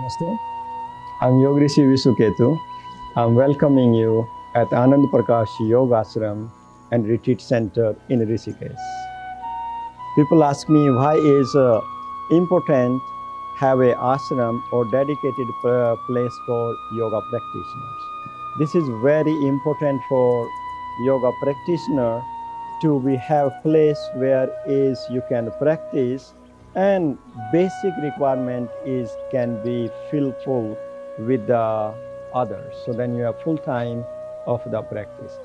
Namaste. I'm Yoga Rishi Visuketu. I'm welcoming you at Anand Prakash Yoga Ashram and Retreat Center in Rishikesh. People ask me why is important have a ashram or dedicated place for yoga practitioners. This is very important for yoga practitioner to be have place where is you can practice, and basic requirement is can be fulfilled with the others. So then you have full time of the practice.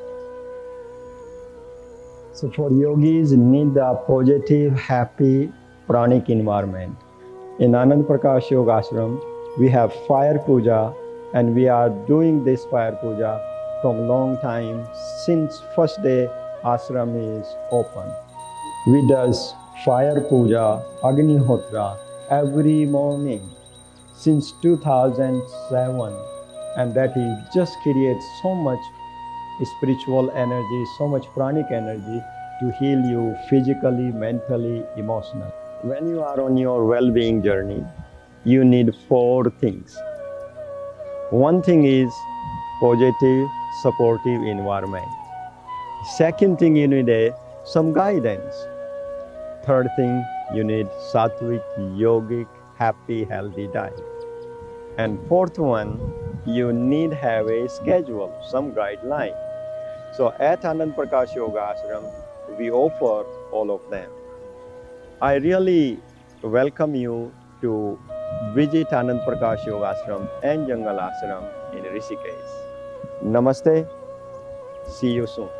So for yogis need a positive, happy, pranic environment. In Anand Prakash Yoga Ashram, we have fire puja, and we are doing this fire puja from long time since first day ashram is open. We does fire puja, Agni Hotra every morning since 2007, and that is just creates so much spiritual energy, so much pranic energy to heal you physically, mentally, emotionally. When you are on your well-being journey, you need 4 things. One thing is positive, supportive environment. Second thing, you need some guidance. Third thing, you need sattvic, yogic, happy, healthy diet. And fourth one, you need have a schedule, some guideline. So at Anand Prakash Yoga Ashram, we offer all of them. I really welcome you to visit Anand Prakash Yoga Ashram and Jungle Ashram in Rishikesh. Namaste. See you soon.